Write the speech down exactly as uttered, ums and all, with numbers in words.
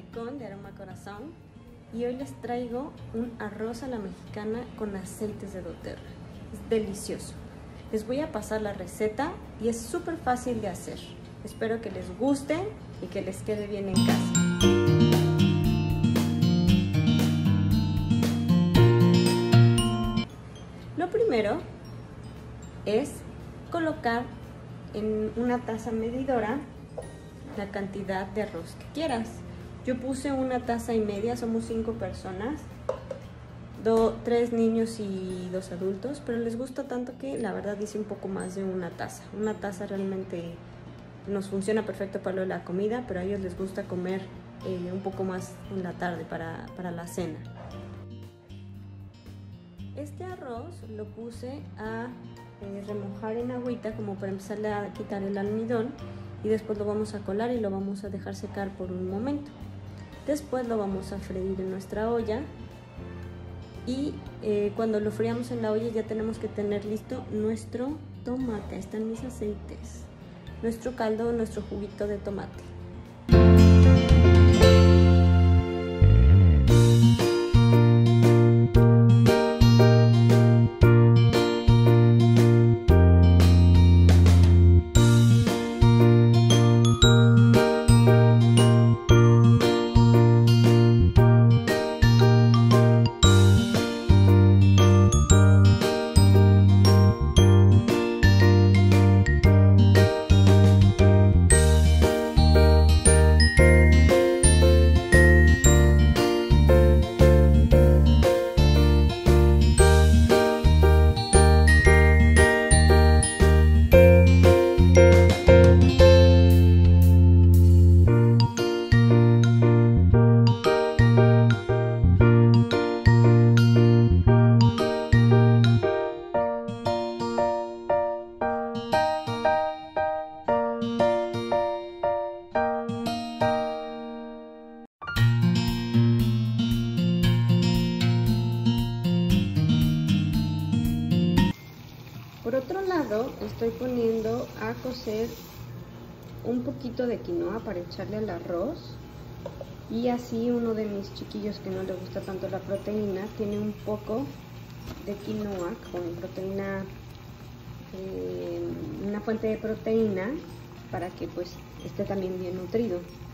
Econ de Aroma Corazón y hoy les traigo un arroz a la mexicana con aceites de doTERRA. Es delicioso. Les voy a pasar la receta y es súper fácil de hacer. Espero que les guste y que les quede bien en casa. Lo primero es colocar en una taza medidora la cantidad de arroz que quieras. Yo puse una taza y media, somos cinco personas, do, tres niños y dos adultos, pero les gusta tanto que la verdad hice un poco más de una taza. Una taza realmente nos funciona perfecto para lo de la comida, pero a ellos les gusta comer eh, un poco más en la tarde para, para la cena. Este arroz lo puse a eh, remojar en agüita como para empezarle a quitar el almidón y después lo vamos a colar y lo vamos a dejar secar por un momento. Después lo vamos a freír en nuestra olla y eh, cuando lo friamos en la olla ya tenemos que tener listo nuestro tomate. Ahí están mis aceites, nuestro caldo, nuestro juguito de tomate. Por otro lado, estoy poniendo a cocer un poquito de quinoa para echarle al arroz y así uno de mis chiquillos que no le gusta tanto la proteína tiene un poco de quinoa con proteína, eh, una fuente de proteína para que pues esté también bien nutrido.